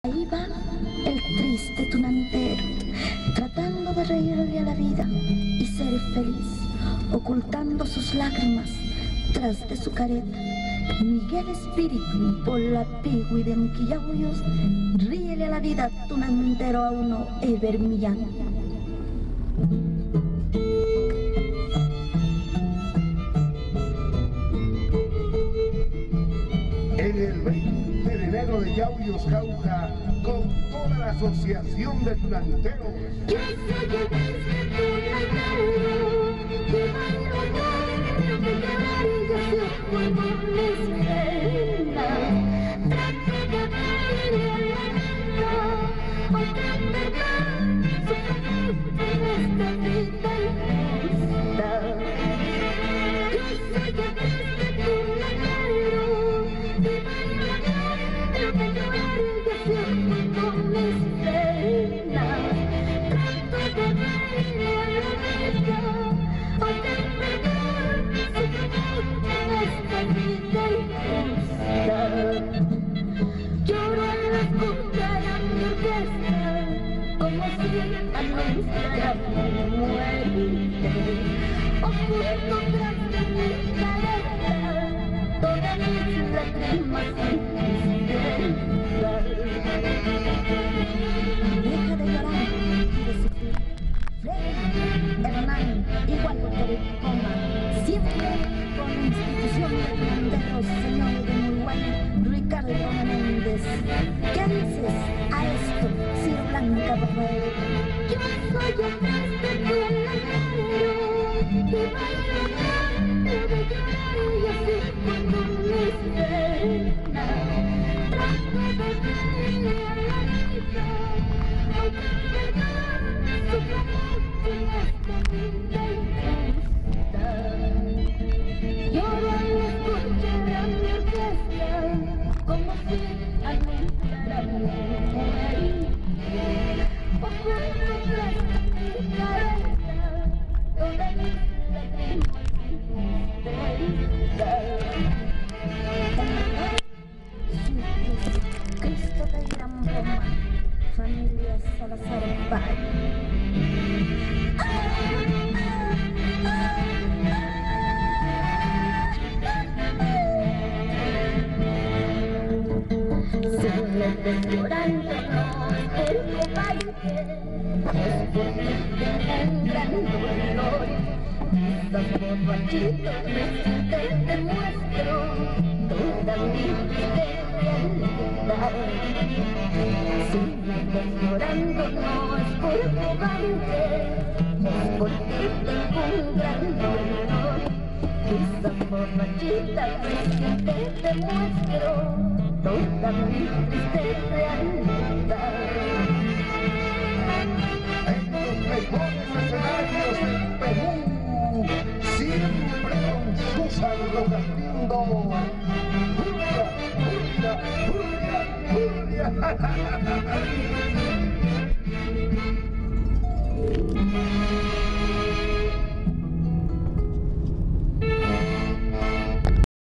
Ahí va el triste tunantero, tratando de reírle a la vida y ser feliz, ocultando sus lágrimas tras de su careta. Miguel Espíritu, por la pigui de Enquillauyos, ríele a la vida tunantero a uno Eber Millán. En el 20 de enero de Yauyos, Jauja, con toda la asociación de tunanteros. Yo soy el triste tunantero, que bailo tanto que llorar y yo soy como mis reinas. Trato de reírle a la vida, aunque en verdad sufro mucho en esta vida injusta. Yo soy el triste tunantero, que bailo tanto que llorar y yo soy como mis reinas. Trato de reírle a la vida, aunque en verdad sufro mucho en esta vida injusta. Lloro al escuchar a mi orquesta, como si anunciara mi muerte. Oculto tras de mi careta todas mis lágrimas y tristeza. Deja de llorar y de sufrir. Freddy, Hernán, igual que el coma, siempre con la institución de tunanteros, señor de Murguay, Ricardo Menéndez. ¿Qué dices a esto, Ciro Blanca Rafael? Yo soy el triste tunantero, que bailo tanto de llorar y así como mis penas. Trato de reírle a la vida, aunque en verdad sufro mucho en esta vida injusta. Lloro al escuchar a mi orquesta, como si anunciara mi muerte. Oculto tras de mi careta todas mis lágrimas y tristeza. Cristo de Irán Roma, familia Salazar Valle. Llorando no es por cobarde, es porque tengo un gran dolor. Estás borrachito, recién te demuestro toda mi triste realidad. Si me ves llorando no es por cobarde, es porque tengo un gran dolor. Quizás borrachita recién te demuestro toda mi triste realidad. En los mejores escenarios del Perú, siempre con Susan Rogatindo. ¡Julia!